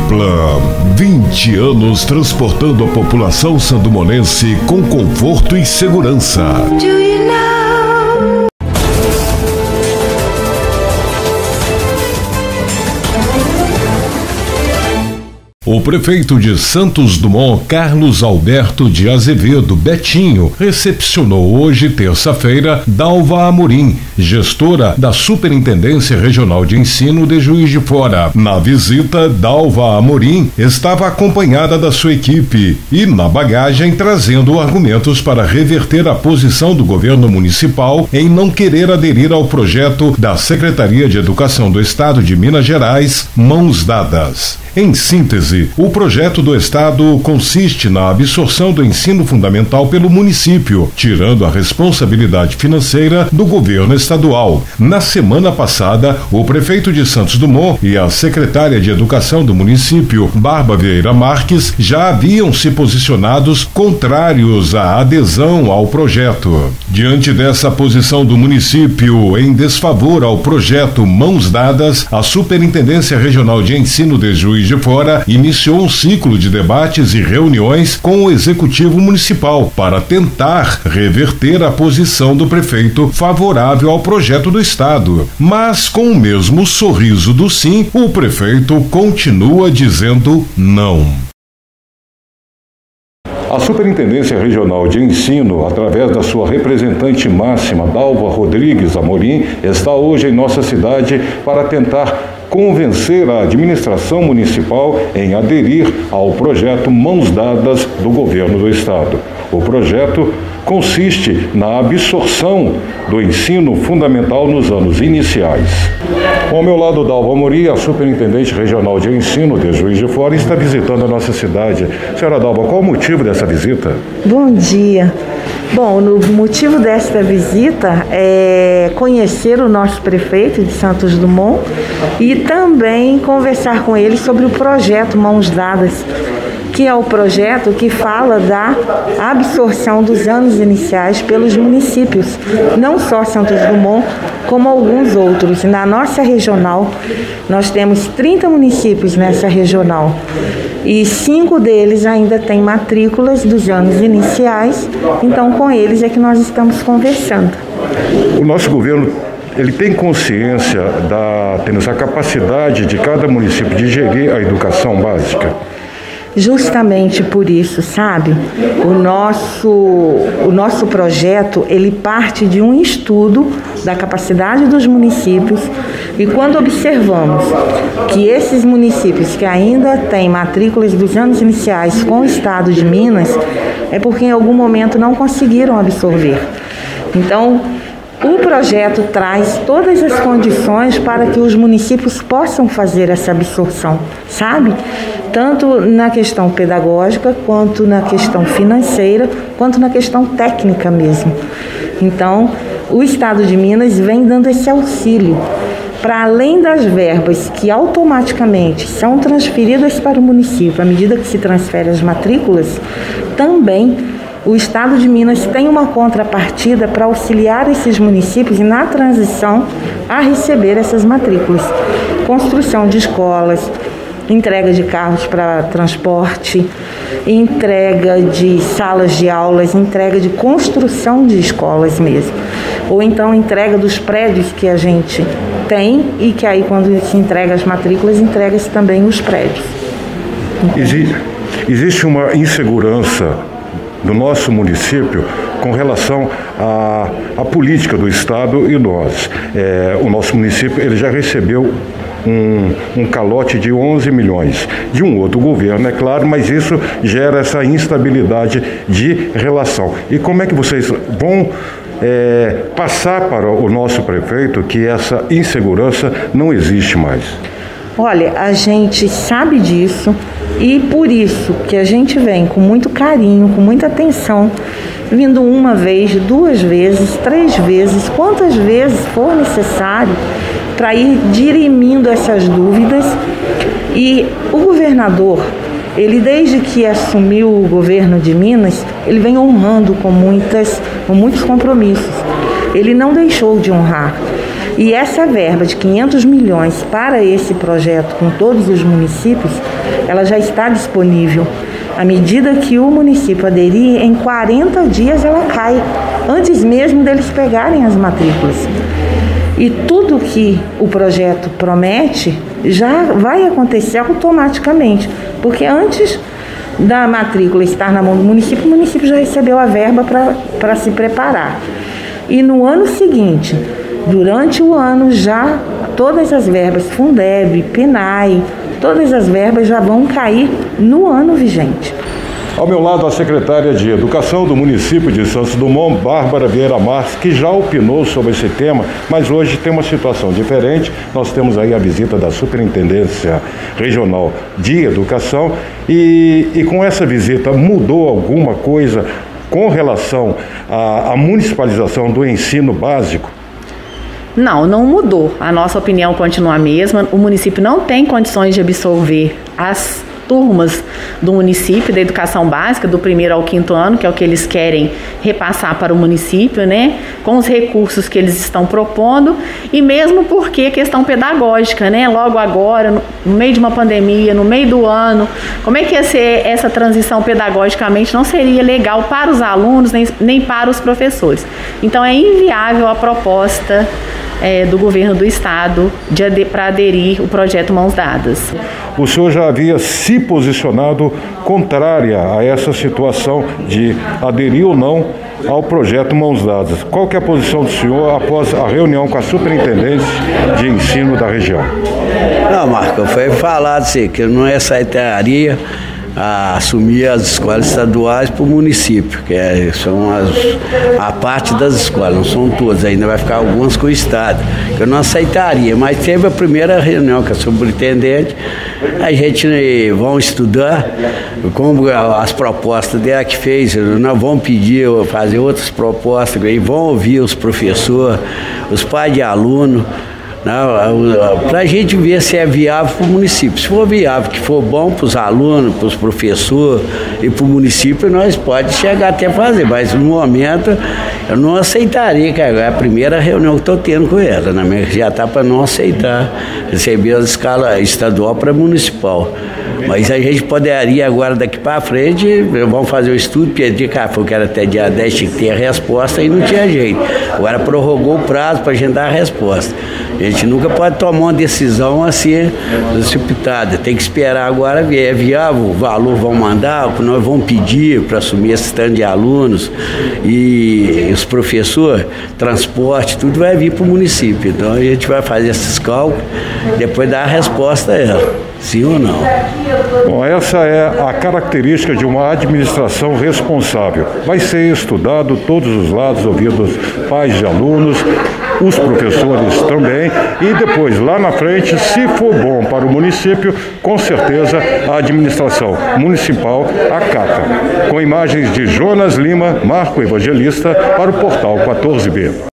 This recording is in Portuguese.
Uniplan, 20 anos transportando a população sandomonense com conforto e segurança. O prefeito de Santos Dumont, Carlos Alberto de Azevedo Betinho, recepcionou hoje, terça-feira, Dalva Amorim, gestora da Superintendência Regional de Ensino de Juiz de Fora. Na visita, Dalva Amorim estava acompanhada da sua equipe e, na bagagem, trazendo argumentos para reverter a posição do governo municipal em não querer aderir ao projeto da Secretaria de Educação do Estado de Minas Gerais, Mãos Dadas. Em síntese, o projeto do Estado consiste na absorção do ensino fundamental pelo município, tirando a responsabilidade financeira do governo estadual. Na semana passada, o prefeito de Santos Dumont e a secretária de Educação do município, Barba Vieira Marques, já haviam se posicionados contrários à adesão ao projeto. Diante dessa posição do município em desfavor ao projeto Mãos Dadas, a Superintendência Regional de Ensino de Juiz de Fora iniciou um ciclo de debates e reuniões com o Executivo Municipal para tentar reverter a posição do prefeito favorável ao projeto do Estado. Mas, com o mesmo sorriso do sim, o prefeito continua dizendo não. A Superintendência Regional de Ensino, através da sua representante máxima, Dalva Rodrigues Amorim, está hoje em nossa cidade para tentar convencer a administração municipal em aderir ao projeto Mãos Dadas do governo do Estado. O projeto consiste na absorção do ensino fundamental nos anos iniciais. Ao meu lado, Dalva Amorim, a Superintendente Regional de Ensino de Juiz de Fora, está visitando a nossa cidade. Senhora Dalva, qual o motivo dessa visita? Bom dia. Bom, o motivo desta visita é conhecer o nosso prefeito de Santos Dumont e também conversar com ele sobre o projeto Mãos Dadas, que é o projeto que fala da absorção dos anos iniciais pelos municípios, não só Santos Dumont, como alguns outros. Na nossa regional, nós temos 30 municípios nessa regional e 5 deles ainda têm matrículas dos anos iniciais, então com eles é que nós estamos conversando. O nosso governo, ele tem consciência temos a capacidade de cada município de gerir a educação básica? Justamente por isso, sabe, o nosso projeto, ele parte de um estudo da capacidade dos municípios e quando observamos que esses municípios que ainda têm matrículas dos anos iniciais com o Estado de Minas, é porque em algum momento não conseguiram absorver. Então, o projeto traz todas as condições para que os municípios possam fazer essa absorção, sabe? Tanto na questão pedagógica, quanto na questão financeira, quanto na questão técnica mesmo. Então, o Estado de Minas vem dando esse auxílio, para além das verbas que automaticamente são transferidas para o município, à medida que se transferem as matrículas, também o Estado de Minas tem uma contrapartida para auxiliar esses municípios na transição a receber essas matrículas. Construção de escolas, entrega de carros para transporte, entrega de salas de aulas, entrega de construção de escolas mesmo. Ou então entrega dos prédios que a gente tem e que aí quando se entrega as matrículas, entrega-se também os prédios. Existe uma insegurança do nosso município com relação à política do Estado e nós. O nosso município ele já recebeu um calote de 11 milhões de um outro governo, é claro, mas isso gera essa instabilidade de relação. E como é que vocês vão passar para o nosso prefeito que essa insegurança não existe mais? Olha, a gente sabe disso e por isso que a gente vem com muito carinho, com muita atenção, vindo uma vez, 2 vezes, 3 vezes, quantas vezes for necessário, para ir dirimindo essas dúvidas. E o governador, ele desde que assumiu o governo de Minas, ele vem honrando com muitos compromissos. ele não deixou de honrar. E essa verba de 500 milhões para esse projeto com todos os municípios, ela já está disponível. À medida que o município aderir, em 40 dias ela cai, antes mesmo deles pegarem as matrículas. E tudo que o projeto promete já vai acontecer automaticamente, porque antes da matrícula estar na mão do município, o município já recebeu a verba para se preparar. E no ano seguinte, durante o ano, já todas as verbas, Fundeb, PNAE, todas as verbas já vão cair no ano vigente. Ao meu lado, a secretária de Educação do município de Santos Dumont, Bárbara Vieira Marques, que já opinou sobre esse tema, mas hoje tem uma situação diferente. Nós temos aí a visita da Superintendência Regional de Educação e com essa visita mudou alguma coisa com relação à municipalização do ensino básico? Não, não mudou. A nossa opinião continua a mesma. O município não tem condições de absorver as turmas do município, da educação básica, do 1º ao 5º ano, que é o que eles querem repassar para o município, né? Com os recursos que eles estão propondo, e mesmo porque questão pedagógica, né? Logo agora, no meio de uma pandemia, no meio do ano, como é que ia ser essa transição pedagogicamente? Não seria legal para os alunos, nem para os professores. Então é inviável a proposta do governo do estado para aderir o projeto Mãos Dadas. O senhor já havia se posicionado contrária a essa situação de aderir ou não ao projeto Mãos Dadas. Qual que é a posição do senhor após a reunião com a Superintendência de Ensino da região? Não, Marco, foi falado assim, que não aceitaria assumir as escolas estaduais para o município, que são a parte das escolas, não são todas, ainda vai ficar algumas com o estado, que eu não aceitaria, mas teve a primeira reunião com a superintendente, a gente vão estudar como as propostas dela que fez, nós vamos pedir, fazer outras propostas, e vão ouvir os professores, os pais de aluno, para a gente ver se é viável para o município. Se for viável, que for bom para os alunos, para os professores e para o município, nós pode chegar até fazer, mas no momento eu não aceitaria, cara, é a primeira reunião que estou tendo com ela, né? Já está para não aceitar receber a escala estadual para municipal. Mas a gente poderia agora, daqui para frente, vamos fazer o estudo, pedir, cara, porque era até dia 10, tinha que ter a resposta e não tinha jeito. Agora prorrogou o prazo para a gente dar a resposta. A gente nunca pode tomar uma decisão assim, precipitada. Tem que esperar agora ver, é viável, o valor vão mandar, o que nós vamos pedir para assumir esse tanto de alunos e os professores, transporte, tudo vai vir para o município. Então a gente vai fazer esses cálculos, depois dar a resposta a ela, sim ou não. Bom, essa é a característica de uma administração responsável. Vai ser estudado todos os lados, ouvidos pais de alunos, os professores também, e depois, lá na frente, se for bom para o município, com certeza a administração municipal acata. Com imagens de Jonas Lima, Marco Evangelista, para o Portal 14B.